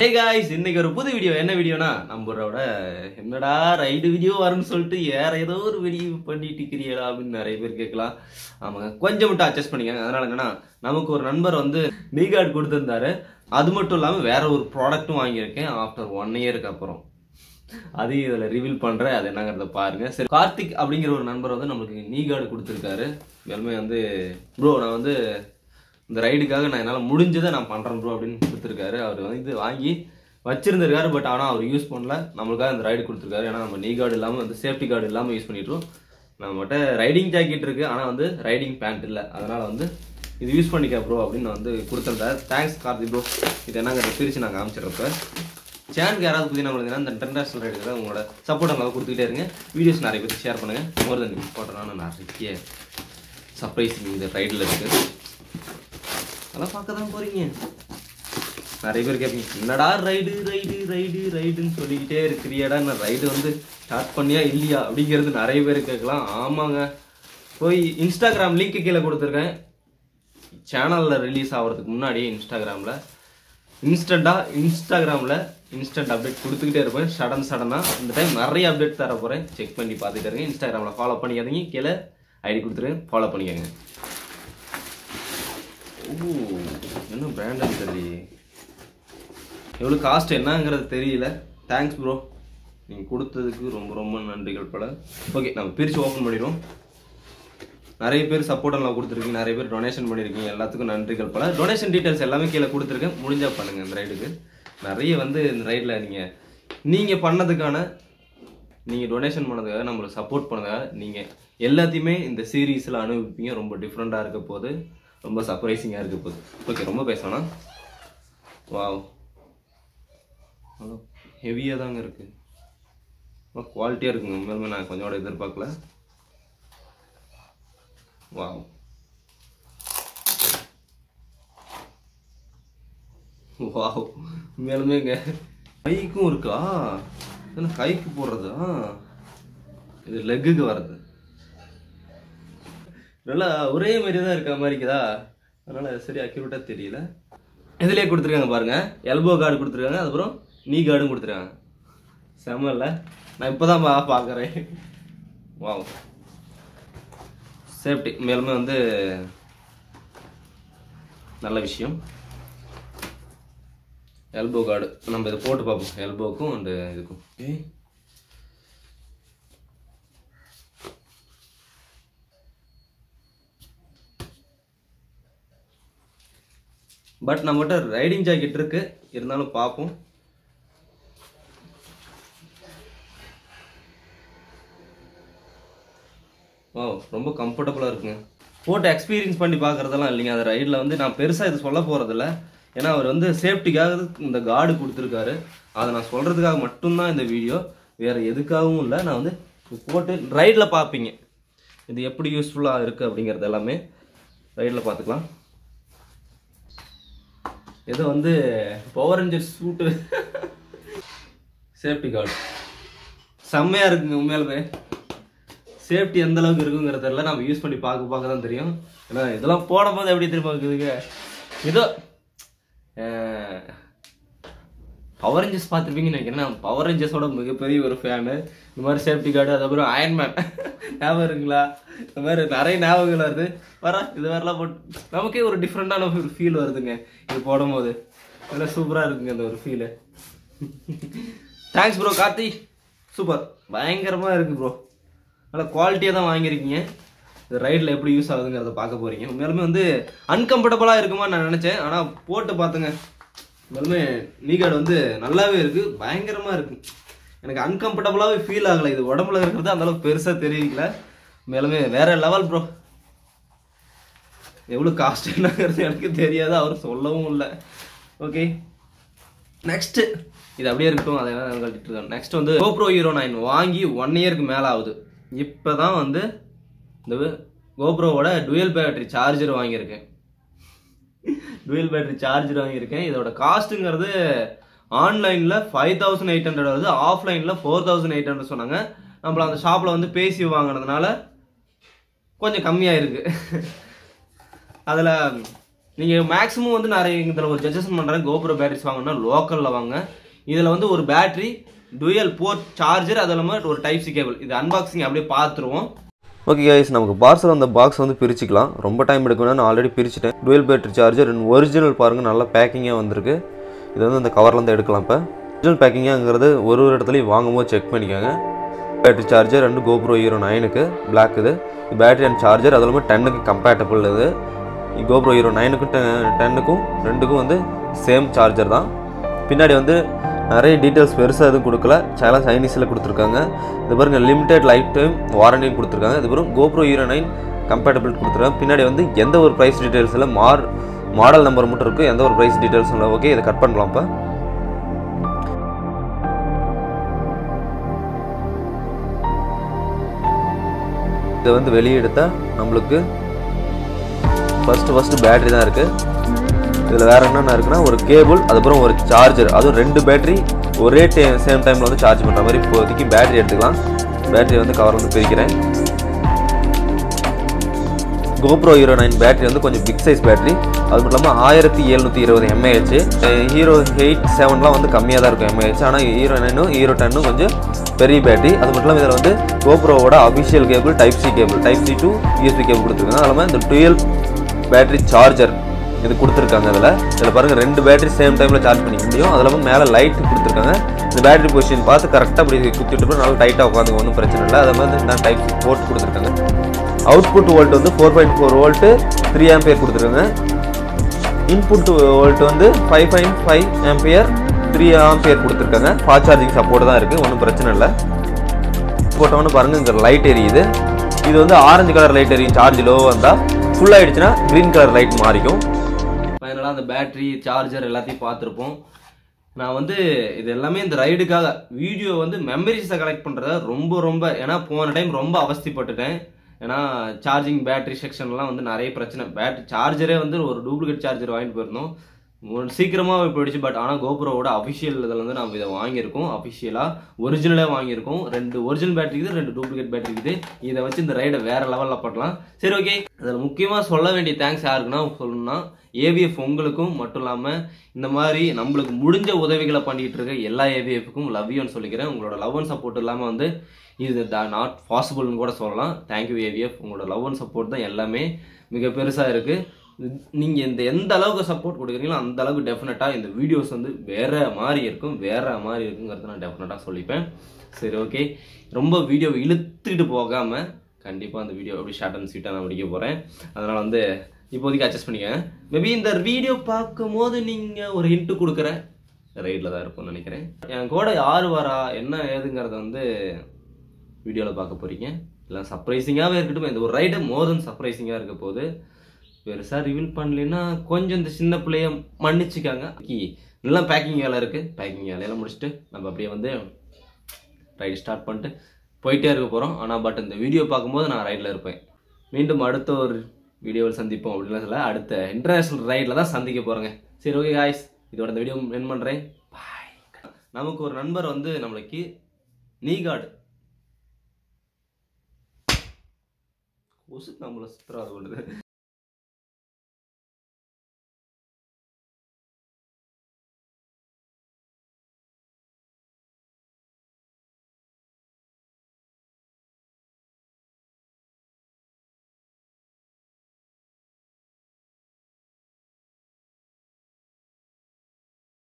Hey guys, இன்னைக்கு ஒரு புது வீடியோ. என்ன வீடியோனா நம்மளோட என்னடா ரைடு வீடியோ வரும்னு சொல்லிட்டு வேற ஏதோ ஒரு வீடியோ பண்ணிட்டு இருக்கிறீங்களா அப்படின்னு நிறைய பேர் கேட்கலாம். ஆமாங்க, கொஞ்சம் மட்டும் அட்ஜஸ்ட் பண்ணிக்கங்க. அதனால என்னன்னா, நமக்கு ஒரு நண்பர் வந்து நீ கார்டு கொடுத்துருந்தாரு. அது மட்டும் இல்லாமல் வேற ஒரு ப்ராடக்ட்டும் வாங்கியிருக்கேன் ஆஃப்டர் 1 இயருக்கு அப்புறம். அதையும் இதில் ரிவீல் பண்ணுறேன். அது என்னங்கிறத பாருங்க. சரி, கார்த்திக் அப்படிங்கிற ஒரு நண்பர் வந்து நம்மளுக்கு நீ கார்டு கொடுத்துருக்காரு. எல்லாமே வந்து ப்ரோ நான் வந்து இந்த ரைடுக்காக நான் என்னால் முடிஞ்சதை நான் பண்ணுறேன் ப்ரோ அப்படின்னு கொடுத்துருக்காரு. அவர் வந்து வாங்கி வச்சிருந்திருக்காரு. பட் ஆனால் அவர் யூஸ் பண்ணல. நம்மளுக்காக இந்த ரைடு கொடுத்துருக்காரு. ஏன்னா நம்ம நீ கார்டு இல்லாமல் வந்து சேஃப்டி கார்டு இல்லாமல் யூஸ் பண்ணிட்டுரும். நம்மகிட்ட ரைடிங் ஜாக்கெட் இருக்குது, ஆனால் வந்து ரைடிங் பேண்ட் இல்லை. அதனால் வந்து இது யூஸ் பண்ணிக்க ப்ரோ அப்படின்னு வந்து கொடுத்துருந்தாரு. Thanks Karthik bro. இது என்னங்க பிரித்து நான் காமிச்சிடறப்ப சேனலுக்கு யாராவது புதிய நம்மளுக்கு இந்த இன்டர்நேஷனல் ரைடுக்கு தான் உங்களோட சப்போர்ட் நல்லா கொடுத்துக்கிட்டே இருங்க. வீடியோஸ் நிறைய பேர் ஷேர் பண்ணுங்கள். மோர் தென் இம்பார்ட்டன்டான நிறைய சர்ப்ரைஸ் இந்த ரைடில் இருக்குது. அதெல்லாம் பார்க்க தான் போறீங்க. நிறைய பேர் கேட்பீங்க, என்னடா ரைடு ரைடு ரைடு ரைடுன்னு சொல்லிக்கிட்டே இருக்கிறியாடா, நான் ரைடு வந்து ஸ்டார்ட் பண்ணியா இல்லையா அப்படிங்கிறது நிறைய பேர் கேட்கலாம். ஆமாங்க, போய் இன்ஸ்டாகிராம் லிங்க் கீழே கொடுத்துருக்கேன். சேனலில் ரிலீஸ் ஆகிறதுக்கு முன்னாடியே இன்ஸ்டாகிராமில் இன்ஸ்டன்ட் அப்டேட் கொடுத்துக்கிட்டே இருப்பேன். சடனாக இந்த டைம் நிறைய அப்டேட் தர போகிறேன். செக் பண்ணி பார்த்துட்டு இருங்க. இன்ஸ்டாகிராமில் ஃபாலோ பண்ணிக்காதீங்க. கீழே ஐடி கொடுத்துருங்க, ஃபாலோ பண்ணிக்கோங்க. இன்னும் பிராண்டட் தெரியல, எவ்வளோ காஸ்ட் என்னங்கிறது தெரியல. தேங்க்ஸ் ப்ரோ, நீங்கள் கொடுத்ததுக்கு ரொம்ப ரொம்ப நன்றிகள் பல. ஓகே, நம்ம பிரித்து ஓப்பன் பண்ணிடுவோம். நிறைய பேர் சப்போர்ட் எல்லாம் கொடுத்துருக்கீங்க, நிறைய பேர் டொனேஷன் பண்ணியிருக்கீங்க. எல்லாத்துக்கும் நன்றிகள் பல. டொனேஷன் டீட்டெயில்ஸ் எல்லாமே கீழே கொடுத்துருக்கேன். முடிஞ்சால் பண்ணுங்கள். இந்த ரைடுக்கு நிறைய வந்து இந்த ரைடில் நீங்கள் பண்ணதுக்கான, நீங்கள் டொனேஷன் பண்ணதுக்காக, நம்மளுக்கு சப்போர்ட் பண்ணதுக்காக நீங்கள் எல்லாத்தையுமே இந்த சீரீஸில் அனுபவிப்பீங்க. ரொம்ப டிஃப்ரெண்ட்டாக இருக்க போது, ரொம்ப சர்ப்ரைசிங்காக இருக்க போகுது. ஓகே, ரொம்ப பேசணும். வாவ், ஹெவியாக தாங்க இருக்குது. ரொம்ப குவாலிட்டியாக இருக்குங்க. உண்மையுமே நான் கொஞ்சோட எதிர்பார்க்கல. வாவ், வாவ், உண்மையாலுமேங்க. கைக்கும் இருக்கா? என்ன கைக்கு போடுறதா? இது லெக்குக்கு வர்றது. நல்லா ஒரே மாதிரி தான் இருக்க மாதிரி இருக்குதா? அதனால் சரி அக்யூரேட்டாக தெரியல. இதுலேயே கொடுத்துருக்காங்க பாருங்கள். எல்போ கார்டு கொடுத்துருக்காங்க, அதுக்கப்புறம் நீ கார்டும் கொடுத்துருக்காங்க. செம்ம இல்லை? நான் இப்போ தான் பார்க்குறேன். வாவ், சேஃப்டி மேலுமே வந்து நல்ல விஷயம். எல்போ கார்டு நம்ம இதை போட்டு பார்ப்போம். எல்போக்கும் அண்டு இதுக்கும். பட் நம்மகிட்ட ரைடிங் ஜாக்கெட் இருக்கு, இருந்தாலும் பார்ப்போம். ஓ, ரொம்ப கம்ஃபர்டபுளாக இருக்குங்க. போட்டு எக்ஸ்பீரியன்ஸ் பண்ணி பார்க்குறதெல்லாம் இல்லைங்க. அந்த ரைடில் வந்து நான் பெருசாக இது சொல்ல போகிறதில்ல. ஏன்னா அவர் வந்து சேஃப்டிக்காக இந்த கார்டு கொடுத்துருக்காரு. அதை நான் சொல்கிறதுக்காக மட்டும்தான் இந்த வீடியோ, வேறு எதுக்காகவும் இல்லை. நான் வந்து போட்டு ரைடில் பார்ப்பீங்க இது எப்படி யூஸ்ஃபுல்லாக இருக்குது அப்படிங்கிறது எல்லாமே ரைடில் பார்த்துக்கலாம். ஏதோ வந்து power ranger suit safety guard செம்மையாக இருக்குங்க. உண்மையாலுமே சேஃப்டி எந்த அளவுக்கு இருக்குங்கிறது தெரியல. நம்ம யூஸ் பண்ணி பார்க்க தான் தெரியும். ஏன்னா இதெல்லாம் போடும்போது எப்படி திரும்ப இருக்குதுங்க. ஏதோ பவர் ரேஞ்சர்ஸ் பார்த்துருப்பீங்கன்னு நினைக்கிறேன். நான் பவர் ரேஞ்சர்ஸோட மிகப்பெரிய ஒரு ஃபேனு. இந்த மாதிரி சேஃப்டி கார்டு, அதுக்கப்புறம் அயன்மேன் ஞாபகம் இருக்குங்களா? இந்த மாதிரி நிறைய ஞாபகங்கள் வருது. இது மாதிரிலாம் போட்டு நமக்கே ஒரு டிஃப்ரெண்டான ஒரு ஃபீல் வருதுங்க. இது போடும்போது நல்லா சூப்பராக இருக்குங்க இந்த ஒரு feel. Thanks bro Karthi, super, பயங்கரமாக இருக்குது ப்ரோ. நல்லா குவாலிட்டியாக தான் வாங்கியிருக்கீங்க. இந்த ரைடில் எப்படி யூஸ் ஆகுதுங்கிறத பார்க்க போகிறீங்க. உண்மையாலுமே வந்து அன்கம்ஃபர்டபுளாக இருக்குமா நான் நினச்சேன். ஆனால் போட்டு பார்த்துங்க, உண்மையாலுமே நீ கார்டு வந்து நல்லாவே இருக்குது, பயங்கரமாக இருக்குது. எனக்கு அன்கம்ஃபர்டபுளாகவே ஃபீல் ஆகலை. இது உடம்புல இருக்கிறது அந்தளவுக்கு பெருசாக தெரியல. மேலுமே வேற லெவல் ப்ரோ. எவ்வளோ காஸ்ட் என்னங்கிறது எனக்கு தெரியாது, அவர் சொல்லவும் இல்லை. ஓகே, நெக்ஸ்ட்டு இது அப்படியே இருக்கட்டும். அதை என்ன கட்டிட்டு இருக்கேன். நெக்ஸ்ட் வந்து GoPro Hero 9 வாங்கி 1 இயருக்கு மேலே ஆகுது. இப்போ தான் வந்து இந்த GoProவோட டுவெல் பேட்டரி சார்ஜர் வாங்கியிருக்கேன். இதோட காஸ்ட்டுங்கிறது ஆன்லைனில் 5800 வருது, ஆஃப்லைனில் 4800 சொன்னாங்க. நம்மள அந்த ஷாப்பில் வந்து பேசி வாங்கினதுனால கொஞ்சம் கம்மியாக இருக்குது. அதில் நீங்கள் மேக்ஸிமம் வந்து நிறைய இதில் ஒரு சஜஷன் பண்ணுறேன், கோப்ரோ பேட்டரிஸ் வாங்கினா லோக்கலில் வாங்க. இதில் வந்து ஒரு பேட்டரி, டுயல் போர்ட் சார்ஜர், அது இல்லாமல் ஒரு டைப் சி கேபிள். இது அன்பாக்சிங் அப்படியே பார்த்துருவோம். ஓகே கைஸ், நமக்கு பார்சல் அந்த பாக்ஸ் வந்து பிரிச்சுக்கலாம். ரொம்ப டைம் எடுக்கணும்னா நான் ஆல்ரெடி பிரிச்சுட்டேன். டுவெல் பேட்டரி சார்ஜர் ஒரிஜினல் பாருங்கள், நல்லா பேக்கிங்காக வந்திருக்கு. இது வந்து அந்த கவர்லேருந்து எடுக்கலாம். இப்போ ஒரிஜினல் பேக்கிங்காங்கிறது ஒரு இடத்துலையும் வாங்கும்போது செக் பண்ணிக்கோங்க. பேட்டரி சார்ஜர் 2 GoPro Hero 9க்கு பிளாக். இது பேட்டரி அண்ட் சார்ஜர், அது இல்லாமல் 10க்கு கம்பேட்டபிள். இது GoPro Hero 9க்கும் 10க்கும் 2க்கும் வந்து சேம் சார்ஜர் தான். பின்னாடி வந்து நிறைய டீட்டெயில்ஸ் பெருசாக எதுவும் கொடுக்கல, சில சைனீஸில் கொடுத்துருக்காங்க. இது பாருங்கள், லிமிடெட் லைஃப் டைம் வாரண்டின்னு கொடுத்துருக்காங்க. இது பாருங்க GoPro Hero 9 கம்பேட்டபிள் கொடுத்துருக்காங்க. பின்னாடி வந்து எந்த ஒரு ப்ரைஸ் டீட்டெயில்ஸ் இல்லை, மாடல் நம்பர் மட்டும் இருக்குது, எந்த ஒரு ப்ரைஸ் டீட்டெயில்ஸ் இல்லை. ஓகே, இதை கட் பண்ணலாம். இப்போ இதை வந்து வெளியே எடுத்தால் நம்மளுக்கு ஃபஸ்ட்டு பேட்டரி தான் இருக்குது. இதில் வேறு என்னென்ன இருக்குன்னா ஒரு கேபிள், அதுக்கப்புறம் ஒரு சார்ஜர், அதுவும் 2 பேட்டரி ஒரே சேம் டைமில் வந்து சார்ஜ் பண்ணுற மாதிரி. இப்போதைக்கு பேட்டரி எடுத்துக்கலாம். பேட்டரி வந்து கவர் வந்து பிரிக்கிறேன். GoPro Hero 9 பேட்டரி வந்து கொஞ்சம் பிக் சைஸ் பேட்டரி. அது மட்டும் இல்லாமல் 1720 mAh. Hero 8, 7லாம் வந்து கம்மியாக தான் இருக்கும் mAh. ஆனால் Hero 9ம் Hero 10ம் கொஞ்சம் பெரிய பேட்டரி. அது மட்டும் இல்லாமல் இதில் வந்து GoProவோட official cable type C to USB cable கொடுத்துருக்காங்க. அது இல்லாமல் இந்த டுவெல் பேட்டரி சார்ஜர் இது கொடுத்துருக்காங்க. இதில் பாருங்கள் 2 பேட்டரி சேம் டைமில் சார்ஜ் பண்ணிக்க முடியும். அது இல்லாமல் மேலே லைட் கொடுத்துருக்காங்க. இந்த பேட்டரி பொசிஷன் பார்த்து கரெக்டாக அப்படி குத்திட்டு நல்லா டைட்டாக உட்காந்து ஒன்றும் பிரச்சனை இல்லை. அது மாதிரி இந்த டைப் போர்ட் கொடுத்துருக்காங்க. அவுட்புட் வோல்ட் வந்து 4.4 வோல்ட்டு 3 ஆம்பியர் கொடுத்துருக்காங்க. இன்புட் வோல்ட் வந்து 5.5 ஆம்பியர் 3 ஆம்பியர் கொடுத்துருக்காங்க. ஃபாஸ்ட் சார்ஜிங் சப்போர்ட் தான் இருக்குது, ஒன்றும் பிரச்சனை இல்லை. போட்டோன்னு பாருங்கள், இங்கே லைட் எரியுது. இது வந்து ஆரஞ்சு கலர் லைட் எரியும் சார்ஜ் லோ வந்தால். ஃபுல் ஆகிடுச்சுன்னா க்ரீன் கலர் லைட் மாறிக்கும். ஃபைனலாக அந்த பேட்டரி சார்ஜர் எல்லாத்தையும் பார்த்துருப்போம். நான் வந்து இது எல்லாமே இந்த ரைடுக்காக வீடியோ வந்து மெமரிஸை கலெக்ட் பண்ணுறத ரொம்ப ஏன்னா போன டைம் ரொம்ப அவஸ்திப்பட்டுட்டேன். ஏன்னா சார்ஜிங் பேட்டரி செக்ஷன்லாம் வந்து நிறைய பிரச்சனை. பேட்டரி சார்ஜரே வந்து ஒரு டூப்ளிகேட் சார்ஜர் வாங்கிட்டு போயிருந்தோம், சீக்கிரமாக போயிடுச்சு. பட் ஆனால் கோப்ரோவோட அஃபிஷியல் இதில் வந்து நம்ம இதை வாங்கியிருக்கோம். அஃபிஷியலாக ஒரிஜினலாக வாங்கியிருக்கோம். 2 ஒரிஜினல் பேட்டரி இருக்குது, 2 டூப்ளிகேட் பேட்டரி இருக்குது. இதை வச்சு இந்த ரைடை வேறு லெவலில் பண்ணலாம். சரி, ஓகே. அதில் முக்கியமாக சொல்ல வேண்டிய தேங்க்ஸ் யாருக்குன்னா சொல்லணும்னா ஏவிஎஃப் உங்களுக்கும், மட்டும் இல்லாமல் இந்த மாதிரி நம்மளுக்கு முடிஞ்ச உதவிகளை பண்ணிகிட்டு இருக்க எல்லா ஏவிஎஃப்க்கும் லவ் யூன்னு சொல்லிக்கிறேன். உங்களோட லவ் அண்ட் சப்போர்ட் இல்லாமல் வந்து இது நாட் பாசிபிள்னு கூட சொல்லலாம். Thank you AVF. உங்களோட லவ் அண்ட் சப்போர்ட் தான் எல்லாமே மிக பெருசாக இருக்குது. நீங்கள் எந்த அளவுக்கு சப்போர்ட் கொடுக்குறீங்களோ அந்த அளவுக்கு டெஃபினட்டாக இந்த வீடியோஸ் வந்து வேறு மாதிரி இருக்குங்கிறத நான் டெஃபினட்டாக சொல்லிப்பேன். சரி, ஓகே. ரொம்ப வீடியோவை இழுத்துக்கிட்டு போகாமல் கண்டிப்பாக அந்த வீடியோ அப்படி ஷார்ட் அண்ட் ஸ்வீட்டாக நான் முடிக்க போகிறேன். அதனால் வந்து இப்போதைக்கு அட்ஜஸ்ட் பண்ணிக்கங்க. மேபி இந்த வீடியோ பார்க்கும் போது நீங்கள் ஒரு ஹிண்ட்டு கொடுக்குற ரைடில் தான் இருக்கும்னு நினைக்கிறேன். என் கூட யார் வரா என்ன ஏதுங்கிறத வந்து வீடியோவில் பார்க்க போகிறீங்க. இல்லை சர்ப்ரைசிங்காகவே இருக்கட்டும். இந்த ஒரு ரைடு மோர் தென் சர்ப்ரைசிங்காக இருக்க போது. பெருசாக ரிவீல் பண்ணலைன்னா கொஞ்சம் இந்த சின்ன பிள்ளைய மன்னிச்சுக்காங்க. எல்லாம் பேக்கிங் வேலை இருக்குது. பேக்கிங் வேலையெல்லாம் முடிச்சுட்டு நம்ம அப்படியே வந்து ரைடு ஸ்டார்ட் பண்ணிட்டு போயிட்டே இருக்க போகிறோம். ஆனால் பட் இந்த வீடியோ பார்க்கும்போது நான் ரைடில் இருப்பேன். மீண்டும் அடுத்த ஒரு வீடியோவில் சந்திப்போம் அப்படின்லாம் சொல்ல, அடுத்த இன்டர்நேஷ்னல் ரைடில் தான் சந்திக்க போகிறேங்க. சரி, ஓகே காய்ஸ், இதோட இந்த வீடியோ என் பண்ணுறேன். பாய். நமக்கு ஒரு நண்பர் வந்து நம்மளுக்கு நீகாடு நம்மளை சுற்றுறாது கொள்ளுது.